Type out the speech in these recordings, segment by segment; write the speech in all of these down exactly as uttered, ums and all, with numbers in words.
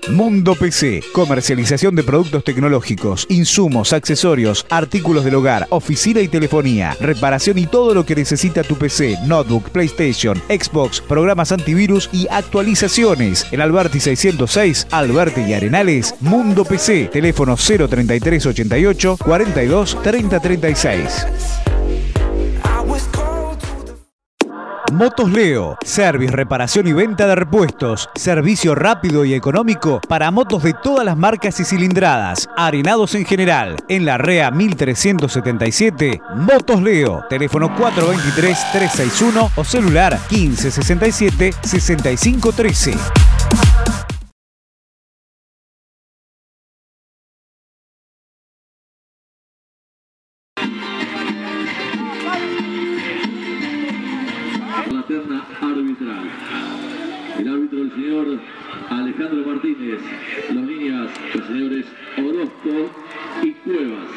Mundo P C, comercialización de productos tecnológicos, insumos, accesorios, artículos del hogar, oficina y telefonía, reparación y todo lo que necesita tu P C, notebook, PlayStation, Xbox, programas antivirus y actualizaciones. En Alberti seiscientos seis, Alberti y Arenales, Mundo P C, teléfono cero treinta y tres ochenta y ocho, cuarenta y dos, treinta treinta y seis. Motos Leo, service, reparación y venta de repuestos, servicio rápido y económico para motos de todas las marcas y cilindradas, arenados en general. En la REA mil trescientos setenta y siete, Motos Leo, teléfono cuatro dos tres, tres seis uno o celular quince sesenta y siete, sesenta y cinco trece. La terna arbitral. El árbitro, el señor Alejandro Martínez. Las líneas, los señores Orozco y Cuevas.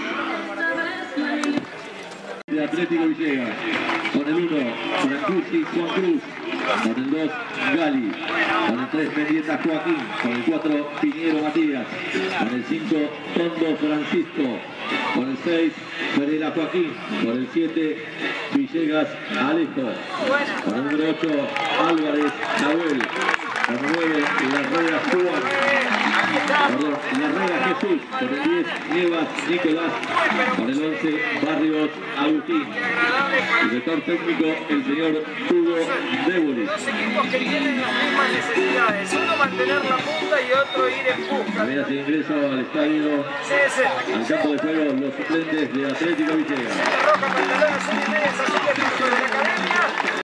De Atlético Villegas. Con el uno, Francucci, Juan Cruz. Con el dos, Gali. Con el tres, Mendieta Joaquín. Con el cuatro, Piñero Matías. Con el cinco, Tondo Francisco. Con el seis, Pereira Joaquín. Con el siete, Villegas Alejo. Con el número ocho, Álvarez Nahuel. Con el nueve, Larrea Juan. Perdón, Larrea Jesús. Con el diez, Nievas Nicolás. Con el once, Barrios Agustín. Director técnico, el señor Hugo Deboris. Equipos que tienen las mismas necesidades, uno mantener la punta y otro ir en busca. Apenas de ingreso al estadio, Sí, sí. al campo de juego, los suplentes de Atlético Villegas. Roja, pantalón azul y medias azules dentro de la academia.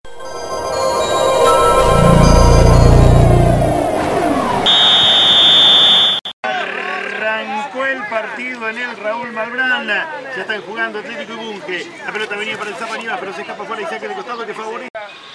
Arrancó el partido en el Raúl Malbrán. Ya están jugando Atlético y Bunge. La pelota venía para el Zapa Nievas, pero se escapa fuera y saque de costado que favorece.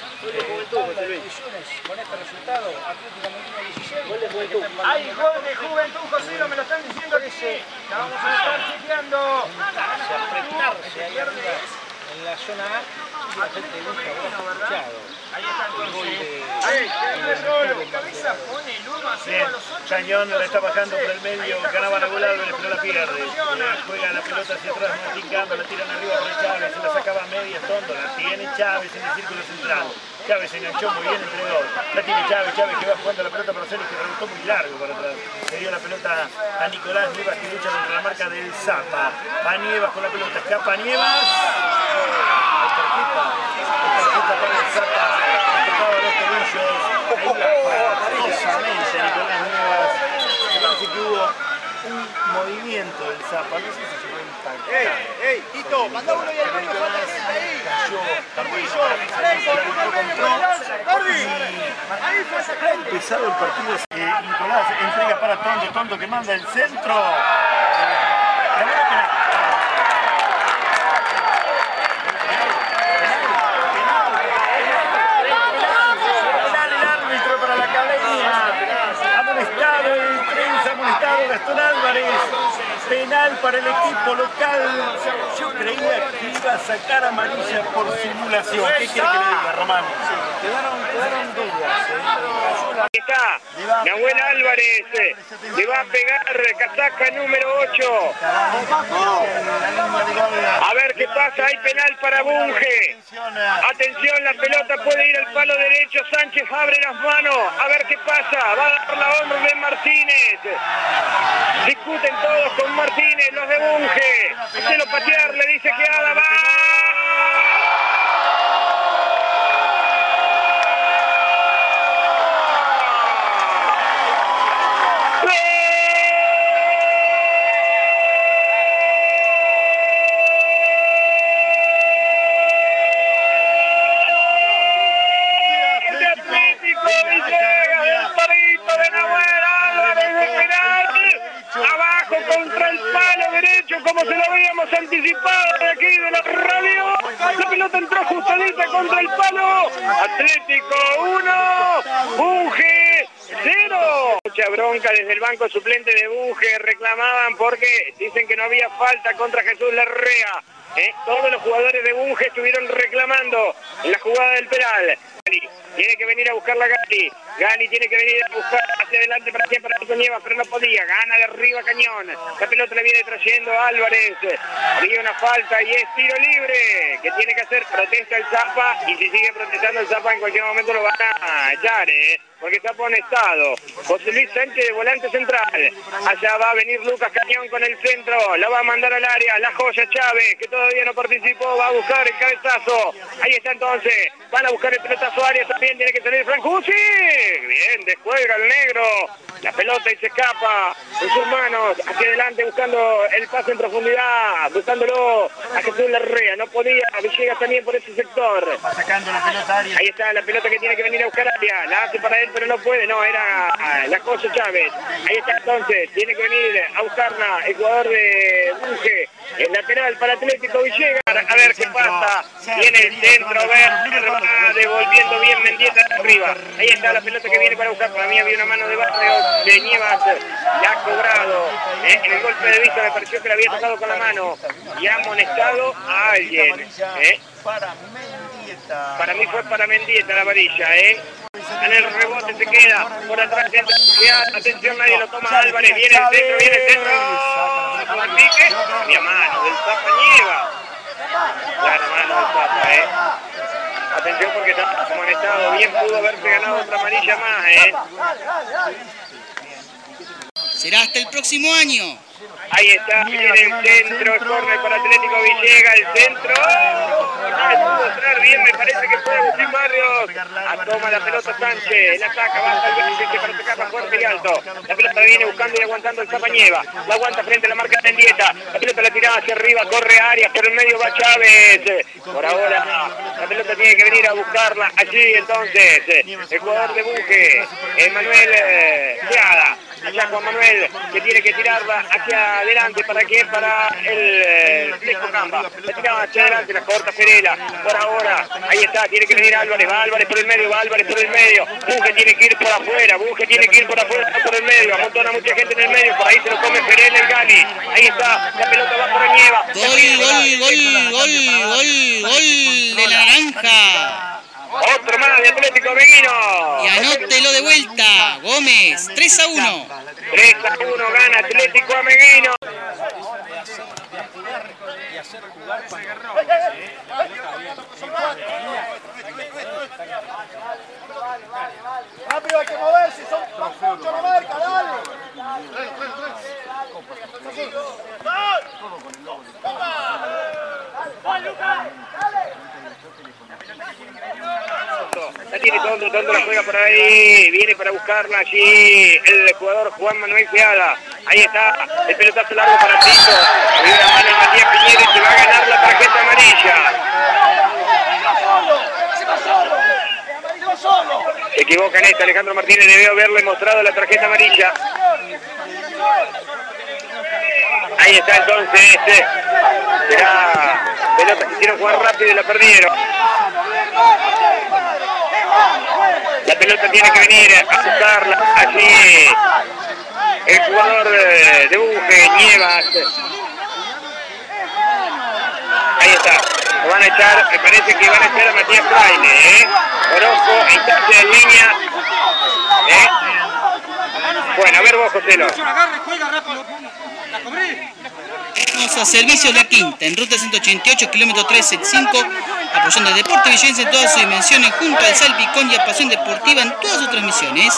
Con este resultado, Atlético Molina dieciséis. Gol de Juventud. Hay gol de Juventud, José, me lo están diciendo que sí. La vamos a estar chequeando. Se apretarse ahí arriba en la zona A. Atlético Molina, ¿verdad? Ahí está entonces. Ahí, qué gol. Cabeza pone el uno a cero a los ocho. Cañón le está bajando por el medio, ganaba la bola, pero la pierde. Juega la pelota hacia atrás, Martín Gamba, la tiran arriba para Chávez, se la sacaba a medias, Tondo, la tiene Chávez en el círculo central. Chávez se enganchó muy bien entre dos. La tiene Chávez, Chávez que va jugando la pelota para Celis, que rebotó muy largo para atrás. Le dio la pelota a Nicolás Nievas, que lucha contra la marca del Zapa. Va Nievas con la pelota, escapa Nievas. Hay tarjeta, hay tarjeta para el Zapa. Ha tocado los tobillos. Ahí va poderosamente Nicolás Nievas. Me parece que hubo un movimiento del Zapa. No sé si se fue impactado. ¡Ey, ey, Tito! ¡Manda uno y al medio! ¡Ahí! ¡Carrillo! ¡Ahí fue esa gente! Empezado el partido, eh, Nicolás entrega para Tondo, Tondo que manda el centro. La bola penal. Penal el árbitro para la academia. Amonestado el tren, amonestado Gastón Álvarez. Penal para el equipo local. Yo creía que iba a sacar amarilla por simulación. ¿Qué quiere que le diga, Román? Quedaron, quedaron dudas. ¿eh? Está Nahuel Álvarez, le va a pegar casaca número ocho. A ver qué pasa, hay penal para Bunge. Atención, la pelota puede ir al palo derecho, Sánchez abre las manos, a ver qué pasa, va a dar la orden Martínez. Discuten todos con Martínez, los de Bunge. Hacelo patear, le dice que haga, va. Contra el palo derecho, como se lo habíamos anticipado de aquí de la radio. La pelota entró justamente contra el palo. Atlético uno, Bunge cero. Mucha bronca desde el banco suplente de Bunge. Reclamaban porque dicen que no había falta contra Jesús Larrea. ¿eh? Todos los jugadores de Bunge estuvieron reclamando la jugada del penal. Tiene que venir a buscar la Gali. Gali tiene que venir a buscar hacia adelante para siempre para Nieva, pero no podía. Gana de arriba Cañón. La pelota le viene trayendo Álvarez. Había una falta y es tiro libre. ¿Qué tiene que hacer? Protesta el Zapa y si sigue protestando el Zapa en cualquier momento lo van a echar, ¿eh? Porque está amonestado. José Luis Sánchez de volante central. Allá va a venir Lucas Cañón con el centro. La va a mandar al área. La joya Chávez, que todavía no participó, va a buscar el cabezazo. Ahí está entonces. Van a buscar el pelotazo área. También tiene que salir Francucci. Bien, descuelga el negro. La pelota y se escapa con sus manos hacia adelante buscando el pase en profundidad. Buscándolo a Jesús Larrea. No podía. Villegas también por ese sector. Va sacando la pelota área. Ahí está la pelota que tiene que venir a buscar área. La hace para él, pero no puede. No, era la cosa Chávez. Ahí está entonces. Tiene que venir a buscarla el jugador de Bunge. El lateral para Atlético Villegas. A ver qué pasa. Tiene el centro. Ver, va devolviendo bien Mendieta arriba. Ahí está la pelota que viene para buscar. Para mí había una mano de Barrios de Nievas. Le ha cobrado. ¿eh? En el golpe de vista me pareció que le había tocado con la mano. Y ha amonestado a alguien. ¿eh? Para Mendieta. Para mí fue para Mendieta la varilla, ¿eh? En el rebote se queda por atrás. Atención, nadie lo toma. Álvarez. Viene el centro, viene el centro. Al pique. Había mano del Zapa Nieva. Clara mano del Zapa, ¿eh? Atención porque está amonestado. Bien pudo haberse ganado otra amarilla más, ¿eh? Será hasta el próximo año. Ahí está, viene el centro, el córner para Atlético Villegas, el centro. No le pudo entrar bien, me parece que fue Agustín Barrios. A toma la pelota Sánchez, la saca, baja el veintiséis para sacarla fuerte y alto. La pelota viene buscando y aguantando el Zapa Nieva. La aguanta frente a la marca de Mendieta. La pelota la tiraba hacia arriba, corre Arias, por el medio va Chávez. Por ahora, la pelota tiene que venir a buscarla allí entonces. El jugador de Bunge, Manuel Seada. Allá Juan Manuel, que tiene que tirarla hacia adelante. ¿Para qué? Para el Fleco Camba. La tiraba hacia adelante, la corta Ferela. Por ahora, ahí está, tiene que venir Álvarez. Va Álvarez por el medio, va Álvarez por el medio. Bunge tiene que ir por afuera, Bunge tiene que ir por afuera, por el medio. Amontona mucha gente en el medio, por ahí se lo come Ferela el Gali. Ahí está, la pelota va por Nieva. Gol, gol, gol, gol, gol, gol de la naranja. Otro más de Atlético Ameguino. Y anótelo de vuelta, Gómez, tres a uno. tres a uno gana Atlético Ameguino. Rápido, hay que moverse, son mucho la marca, dale. La tiene Tondo, Tondo la juega por ahí, viene para buscarla allí el jugador Juan Manuel Seada. Ahí está, el pelotazo largo para Tito. Hay una mano en Matías Piñera y se va a ganar la tarjeta amarilla. Se equivoca en esta, Alejandro Martínez debió haberle mostrado la tarjeta amarilla. Ahí está entonces, este. Será pelota que hicieron jugar rápido y la perdieron. La pelota tiene que venir a buscarla allí. El jugador de Bunge, Nievas. Ahí está. Lo van a echar, me parece que van a echar a Matías Fraile, ¿eh? Orozco, instancia en línea. ¿eh? Bueno, a ver vos, Joselo. Vamos a Servicios La Quinta, en ruta ciento ochenta y ocho, kilómetro tres setenta y cinco, apoyando el deporte villense en todas sus dimensiones, junto al Salpicón y a Pasión Deportiva en todas sus transmisiones.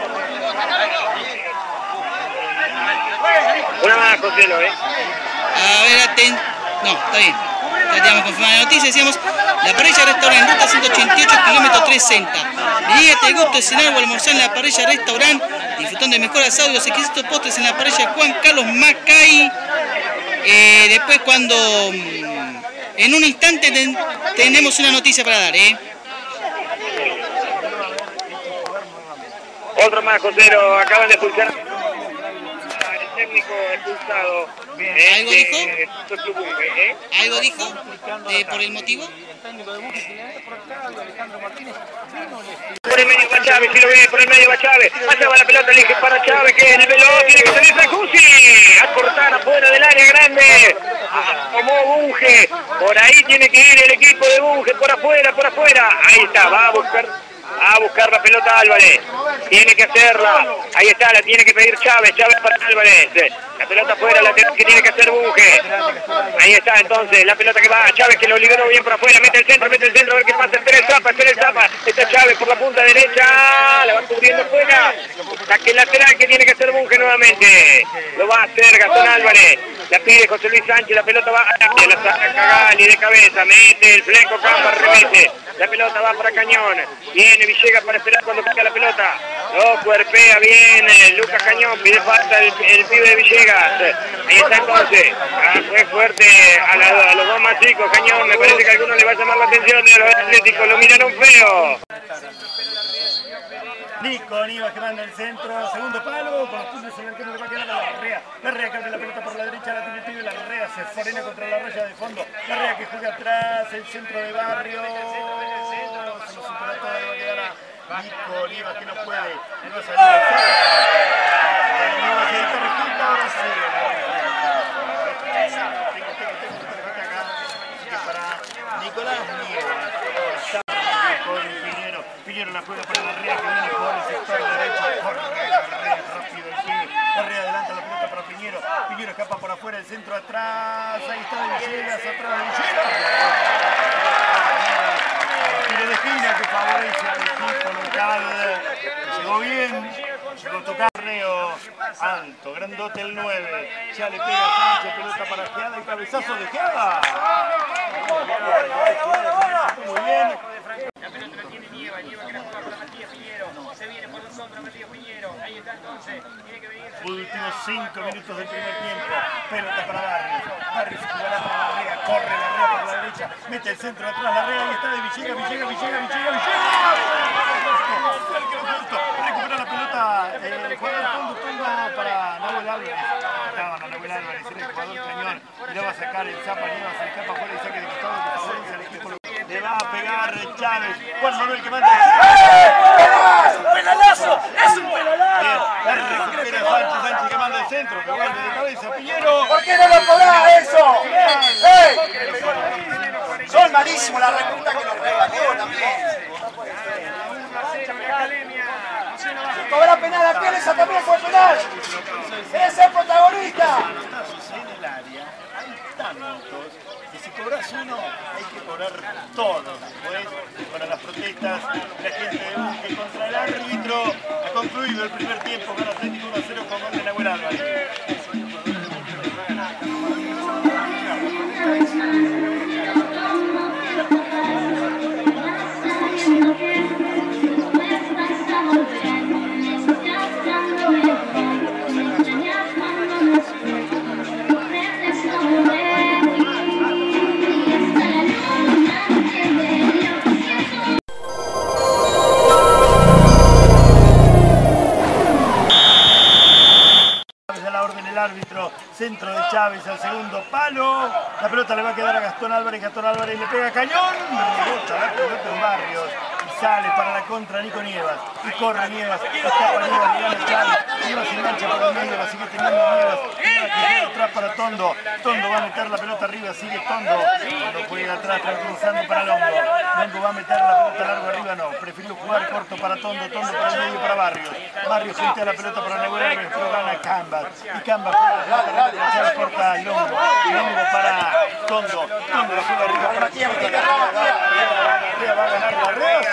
Una más, Joselo, ¿eh? A ver, aten... No, está bien. Ya te vamos a confirmar la noticia, decíamos, la parrilla restaurante en ruta ciento ochenta y ocho, kilómetro trescientos sesenta. Veníate de gusto de cenar o almorzar en la parrilla restaurante, disfrutando de mejores asados y los exquisitos postres en la parrilla Juan Carlos Macay. Eh, después cuando mmm, en un instante ten, tenemos una noticia para dar, ¿eh? Otro más, Josero, acaban de expulsar el técnico expulsado. ¿Eh? ¿Algo dijo? ¿Eh? ¿Algo dijo? ¿De, ¿Por el motivo? Por el medio va Chávez, si lo ve, por el medio va Chávez. Allá va la pelota, elige para Chávez, que es el veloz, tiene que salir Francucci. A cortar afuera del área grande. viene, tomó Bunge, por ahí tiene que ir el equipo de Bunge, por afuera, por afuera, ahí está, va a buscar, a buscar la pelota Álvarez, tiene que hacerla, ahí está, la tiene que pedir Chávez, Chávez para Álvarez, la pelota afuera, la que tiene que hacer Bunge, ahí está entonces, la pelota que va, Chávez que lo liberó bien por afuera, mete el centro, mete el centro, a ver qué pasa, espera el Zapa, espera el Zapa, está Chávez por la punta derecha, la va cubriendo afuera, saque lateral que tiene que hacer Bunge nuevamente, lo va a hacer Gastón Álvarez, la pide José Luis Sánchez, la pelota va a la saca Cagali de cabeza, mete el fleco, Camba, remete, la pelota va para Cañón, viene Villegas para esperar cuando pica la pelota, lo cuerpea bien Lucas Cañón, pide falta el, el pibe de Villegas, ahí está entonces, ah, fue fuerte a, la, a los dos más chicos, Cañón, me parece que a alguno le va a llamar la atención y a los atléticos lo miraron feo. Nico Nivas que manda el centro, segundo palo, con los puños en el que no le va a quedar a la Larrea. Larrea cambia la pelota por la derecha, la tiene el pibe, Larrea se forena contra la raya de fondo. Larrea que juega atrás, el centro de Barrio. Se lo supera todo, le va a quedar a Nico Nivas que no puede. No va a salir al centro. Nivas y ahí está Rejita, ahora sí. Tengo, tengo, tengo, tengo acá. Así que para Nicolás Nivas. Con Piñero, Piñero la juega para Larrea que viene por el sector derecho, corre Larrea rápido el pibe, Larrea adelanta la pelota para Piñero, Piñero escapa por afuera, el centro atrás, ahí está Villegas, atrás de Villegas, tire de esquina que favorece al equipo local, llegó bien, llegó Tocarreo, alto, grandote el nueve, ya le pega a Sánchez, pelota para Geada y cabezazo de Geada, muy bien. La pelota la tiene Nieva, Nieva que la juega para Matías Piñero, se viene por los hombros Matías Piñero, ahí está entonces, tiene que venir. Últimos cinco minutos del primer tiempo, pelota para Barrios, Barrios jugará para Larrea, corre Larrea por la derecha, mete el centro atrás, Larrea, ahí está de Villegas, Villegas, Villegas, Villegas, Villegas, recupera la pelota, el jugador Tondo, Tondo para Nahuel Álvarez, estaba Nahuel Álvarez, era el jugador Cañón, y le va a sacar el Zapa, Nieva, se escapa fuera y saque de costado que favorece al equipo. Le va a pegar Chávez, Juan Manuel que manda. ¡Es un penalazo! ¡Es un penalazo! Recupera Sánchez, Sánchez que manda el centro, que vuelve de cabeza, Piñero. ¿Por qué no lo cobrás eso? ¡Ey! Son malísimos la repunta que nos regaló también. Si cobra penal a piel, esa también fue penal. ¡Es el protagonista! En el área hay tantos que si cobras uno hay que cobrar todos. Pues, para las protestas, la gente de Bunge contra el árbitro ha concluido el primer tiempo, gana Atlético uno a cero con gol de Nahuel Álvarez. Árbitro, centro de Chávez al segundo palo, la pelota le va a quedar a Gastón Álvarez, Gastón Álvarez le pega a Cañón, rebota la pelota en Barrios y sale para la contra Nico Nievas y corre Nievas, escapa Nievas, le gana Chávez, Nievas se engancha por el medio, la sigue teniendo Nievas, Nievas atrás para Tondo, Tondo va a meter la pelota arriba, sigue Tondo, Tondo juega atrás tranquilizando para Longo, Longo va a meter la pelota largo arriba, no, prefirió jugar corto para Tondo, Tondo para el medio para Barrios, Barrios frente a la pelota para Nahuel Álvarez, pero gana Cambas, y Cambas la corta a Longo, Longo para Tondo, Tondo la juega arriba para Tierra, va a ganar la red.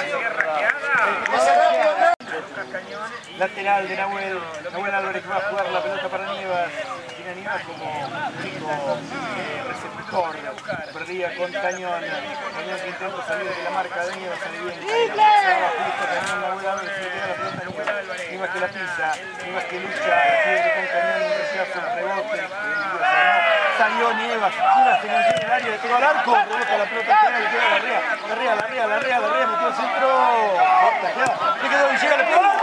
Lateral de Nahuel, Nahuel Álvarez que va a jugar la pelota para Nievas, tiene a Nievas como único eh, receptor, perdía con Cañón, Cañón que intenta salir de la marca de Nievas, sale bien, se va justo Cañón, Nahuel Álvarez se le queda la pelota a Nievas, Nievas que la pisa, Nievas que lucha, pierde con Cañón, un rechazo, un rebote, salió Nievas, Nievas se enganchó en el área, le pegó al arco, rebota la pelota al final, le queda Larrea, Larrea, Larrea, Larrea, Larrea, metió el centro, corta, queda, le quedó Villegas, le pegó.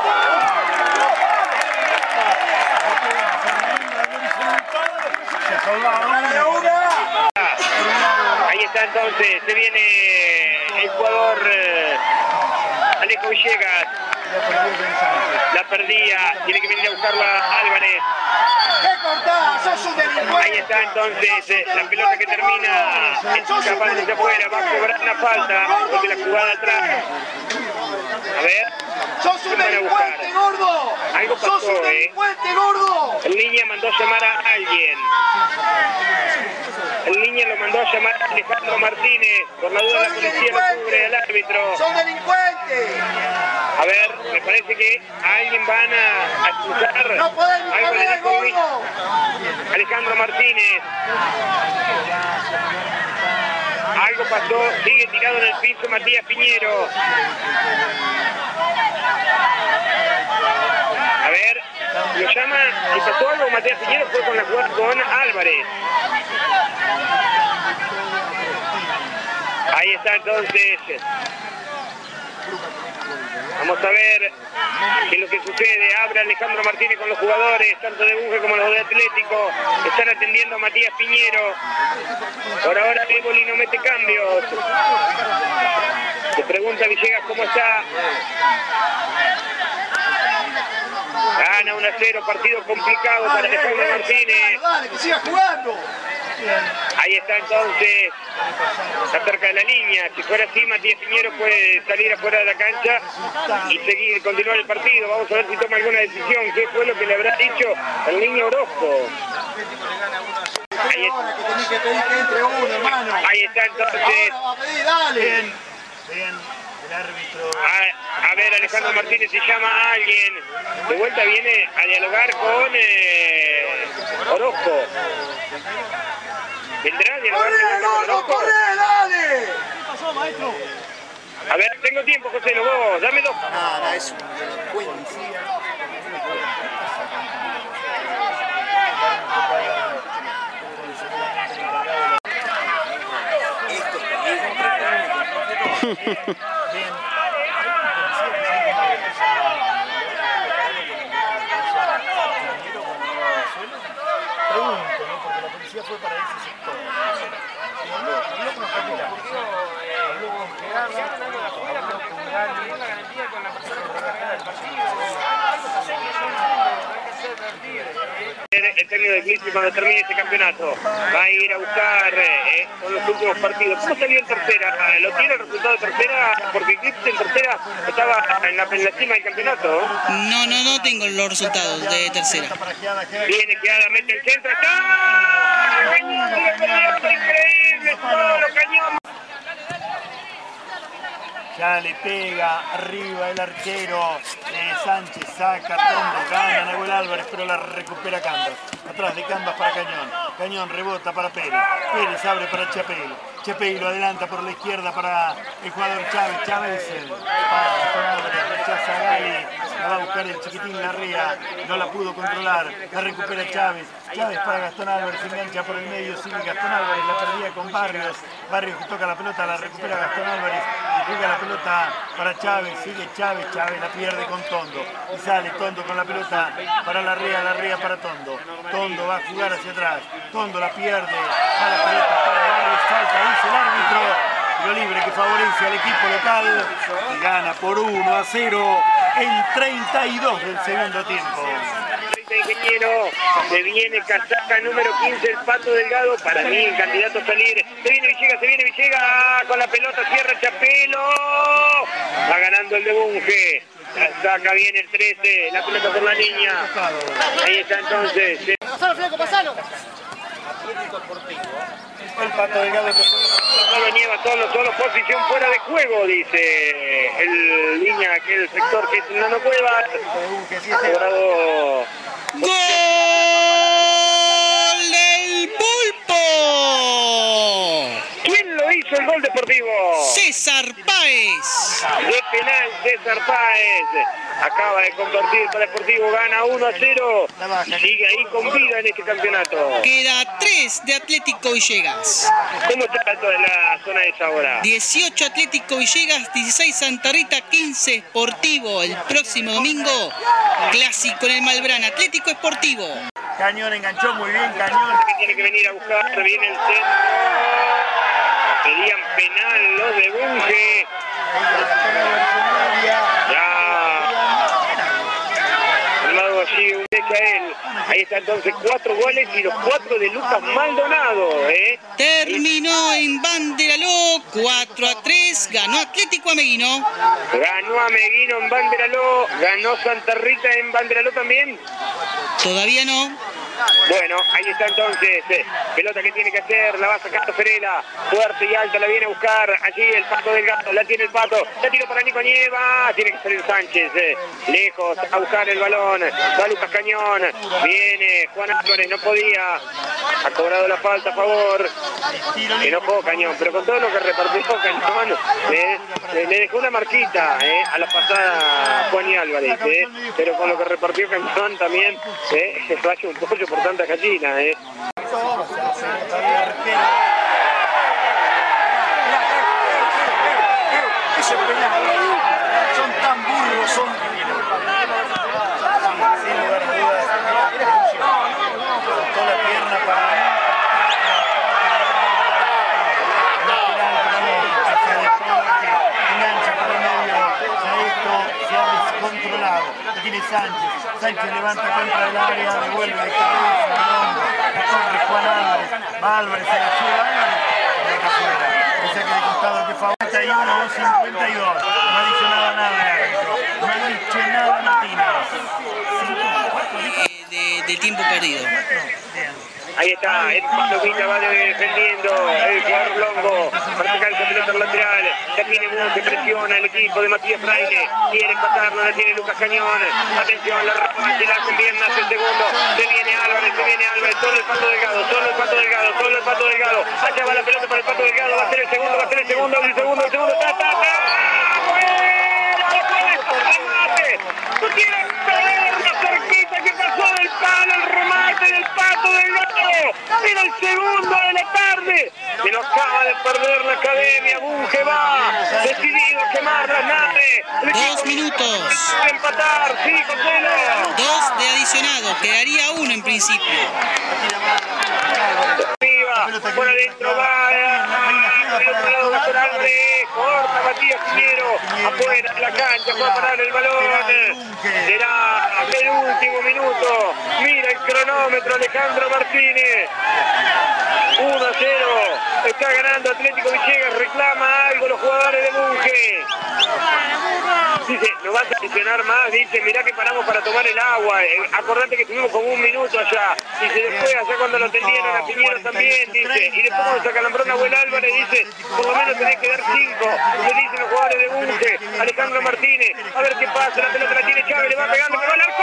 Ahí está entonces, se viene el jugador eh, Alejo Villegas, la perdía, tiene que venir a buscarla Álvarez, Ahí está entonces eh, la pelota que termina escapándose afuera, va a cobrar una falta porque la jugada atrás. A ver. ¡Sos un delincuente, gordo! Algo pasó, ¡Sos un delincuente, gordo! El niño mandó llamar a alguien. El niño lo mandó a llamar a Alejandro Martínez. Por la duda la policía lo cubre al árbitro. ¡Son delincuentes! A ver, me parece que a alguien van a acusar. ¡No podemos algo correr, le dijo gordo! Alejandro Martínez. Algo pasó, sigue tirado en el piso Matías Piñero. A ver, lo llama, si pasó algo Matías Piñero fue con la jugada con Álvarez. Ahí está entonces. Vamos a ver qué es lo que sucede. Abre Alejandro Martínez con los jugadores, tanto de Bunge como los de Atlético. Están atendiendo a Matías Piñero. Por ahora Éboli no mete cambios. Se pregunta Villegas cómo está. Gana uno a cero, partido complicado para Alejandro Martínez. Dale, que siga jugando. Ahí está entonces, está cerca de la línea. Si fuera así, Matías Piñero puede salir afuera de la cancha y seguir, continuar el partido. Vamos a ver si toma alguna decisión. ¿Qué fue lo que le habrá dicho el niño Orozco? Ahí, Ahora que tenés que pedir que entre uno, hermano. ahí está entonces. Ahora va a pedir, dale. Bien, bien, el árbitro. A, a ver, Alejandro Martínez si llama a alguien. De vuelta viene a dialogar con eh, Orozco. ¿Vendrá a dialogar ¡Corre, con gordo, Orozco? corre, dale! A ver, tengo tiempo, José, no vos, dame dos. Nada, es un delincuente. Bien. Pregunto, ¿no? Porque la policía fue para ese sector. Y habló, habló con los capitales. Habló con Gerardo, habló con Gali, con la garantía con la persona que trabajaba del partido. El técnico de Eclipse cuando termine este campeonato va a ir a buscar eh, con los últimos partidos. ¿Cómo salió en tercera? ¿Lo tiene el resultado de tercera? Porque Eclipse en tercera estaba en la, en la cima del campeonato. No, no, no tengo los resultados de tercera. Viene quedada, mete el centro. ¡Está! ¡Cañón! ¡Increíble! ¡Solo cañón! Ya le pega arriba el arquero eh, Sánchez, saca Tondo, gana Nahuel Álvarez, pero la recupera Canvas. Atrás de Canvas para Cañón. Cañón rebota para Pérez. Pérez abre para Chapelo. Chapelo adelanta por la izquierda para el jugador Chávez. Chávez eh, para con Álvarez, rechaza a Gali. La va a buscar el chiquitín Larrea. No la pudo controlar. La recupera Chávez. Chávez para Gastón Álvarez. Engancha por el medio. Sigue Gastón Álvarez. La perdía con Barrios. Barrios que toca la pelota. La recupera Gastón Álvarez. Y juega la pelota para Chávez. Sigue Chávez. Chávez la pierde con Tondo. Y sale Tondo con la pelota para Larrea. Larrea para Tondo. Tondo va a jugar hacia atrás. Tondo la pierde. Va la pelota para Barrios. Salta. Dice el árbitro. Tiro libre que favorece al equipo local. Y gana por uno a cero en treinta y dos del segundo tiempo. Ingeniero, se viene casaca número quince, el Pato Delgado, para mí el candidato a salir. Se viene Villegas, se viene Villegas, con la pelota cierra Chapelo. Va ganando el de Bunge. La saca bien el trece, la pelota por la niña. Ahí está entonces. ¡Pasalo, Fleco, pasalo! El Pato Delgado que Solo Nieva, solo, solo posición fuera de juego, dice el niña, aquel sector que es un Nano Cuevas. Ha cobrado... ¡Gol del Pulpo! ¿Quién lo hizo el gol deportivo? César Páez. De penal, César Páez. Acaba de convertir para Deportivo, gana uno a cero y sigue ahí con vida en este campeonato. Queda tres de Atlético Villegas. ¿Cómo está toda la zona esa ahora? dieciocho Atlético Villegas, dieciséis Santa Rita, quince Sportivo. El próximo domingo, clásico en el Malbrán, Atlético Sportivo. Cañón enganchó muy bien, Cañón. Que tiene que venir a buscar, viene el centro. Pedían penal los de Bunge. Ya. El mago sigue un Michael. Ahí está entonces cuatro goles y los cuatro de Lucas Maldonado. ¿eh? Terminó en Banderaló, cuatro a tres, ganó Atlético Ameguino. Ganó Ameguino en Banderaló, ganó Santa Rita en Banderaló también. Todavía no. Bueno, ahí está entonces, eh, pelota que tiene que hacer, la va sacando Ferela, fuerte y alta, la viene a buscar, allí el Pato Delgado, la tiene el Pato, la tiro para Nico Nieva, tiene que salir Sánchez, eh, lejos, a buscar el balón, va Lucas Cañón, viene Juan Álvarez, no podía, ha cobrado la falta a favor, enojó Cañón, pero con todo lo que repartió Cañón, eh, le, le dejó una marquita eh, a la pasada Juan y Álvarez, eh, pero con lo que repartió Cañón también, eh, se falla un pollo por tanta gallina, eh. Ese penal, son tan burros, son... Sin lugar a dudas, soltó la pierna para... Engancha por el medio, ya esto se ha descontrolado. Lo tiene Sánchez. Sánchez levanta contra el área, devuelve de cabeza, al hombro, corre Juan Álvarez, va Álvarez, se la lleva Álvarez, y acá afuera. O sea que de costado que fue cincuenta y uno, cincuenta y dos, no ha dicho nada nada el árbitro, no ha dicho nada Martínez. De, de tiempo perdido. Ahí está, el Pablo Villa va defendiendo, el jugador Longo, para sacar esa pelota lateral, ya tiene Bunge, presiona el equipo de Matías Fraile, quiere empatarlo, la tiene Lucas Cañón, atención, la ropa, se la hacen bien, nace el segundo, se viene Álvarez, se viene Álvarez, solo el Pato Delgado, solo el Pato Delgado, solo el Pato Delgado, allá va la pelota para el Pato Delgado, va a ser el segundo, va a ser el segundo, el segundo, el segundo, ta, ta, ta, remate, tú tienes que ver la cerquita que pasó del palo, el remate del Pato Delgado. Era el segundo de la tarde, que no acaba de perder la academia. Bunge va decidido a quemar las naves. Dos minutos. Empatar, sí, Consuelo. Dos de adicionado, quedaría uno en principio. Arriba, por adentro va. Del otro lado va a ser Álvarez, corta Matías Piñero, afuera de la cancha, va a parar el balón. Será el último minuto. Mira el cronómetro, Alejandro Martínez. uno a cero. Está ganando Atlético Villegas. Reclama algo los jugadores de Bunge. Dice, no vas a adicionar más. Dice, mirá que paramos para tomar el agua. Eh, acordate que estuvimos como un minuto allá. Dice, después allá cuando lo tendieron a Piñero también. Dice, y después cuando se acalambró Nahuel Álvarez, dice, por lo menos tenés que dar cinco. Le dicen los jugadores de Bunge. Alejandro Martínez. A ver qué pasa. La pelota la tiene Chávez. Le va pegando. ¡Que va al arco!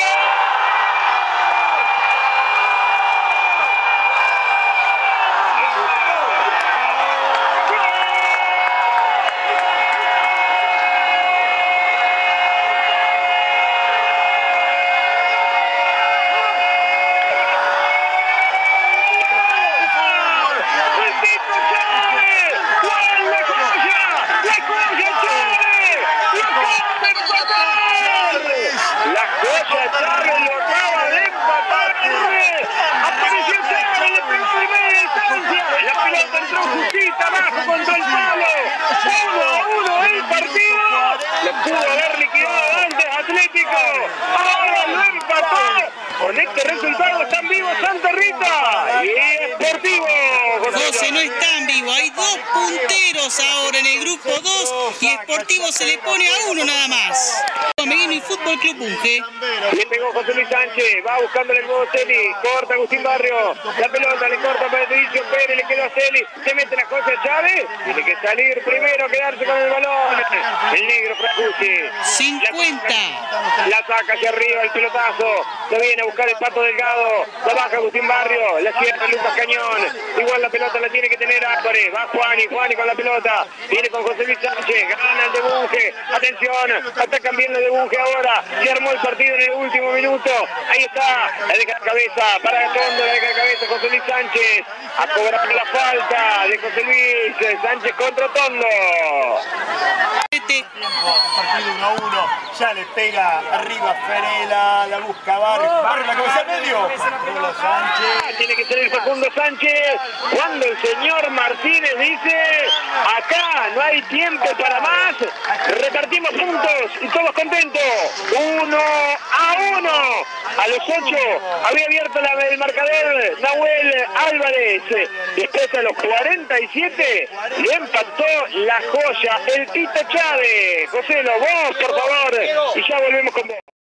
Con este resultado están vivos Santa Rita y Sportivo. José, no están vivos, hay dos punteros ahora en el grupo dos y Sportivo se le pone a uno nada más. Ameguino y Fútbol Club Bunge. Le pegó José Luis Sánchez, va buscándole el nuevo Celi, corta Agustín Barrio, la pelota le corta para Edicio Pérez, le quedó a Celi, se mete la cosa a Chávez, tiene que salir primero, quedarse con el balón, el negro Fracucci. cincuenta. La saca hacia arriba el pelotazo, lo viene a buscar el Pato Delgado, la baja Agustín Barrio, la cierra Lucas Cañón, igual la pelota la tiene que tener Álvarez, va Juani, Juani con la pelota, viene con José Luis Sánchez, gana el de Bunge, atención, atacan bien los de Bunge ahora, se armó el partido en el último minuto, ahí está, la deja de cabeza, para el fondo, la deja de cabeza José Luis Sánchez, a cobrar la falta de José Luis Sánchez contra Tondo. Partido uno a uno, ya le pega arriba Ferela, la busca Barrio, Barrio la cabeza al medio, Sánchez. Tiene que ser el Facundo Sánchez, cuando el señor Martínez dice, acá no hay tiempo para más, repartimos puntos y todos contentos, uno a uno. uno. A los ocho había abierto la, el marcador Nahuel Álvarez. Después a los cuarenta y siete le empató la joya, el Tito Chávez. José, vos, por favor, y ya volvemos con vos.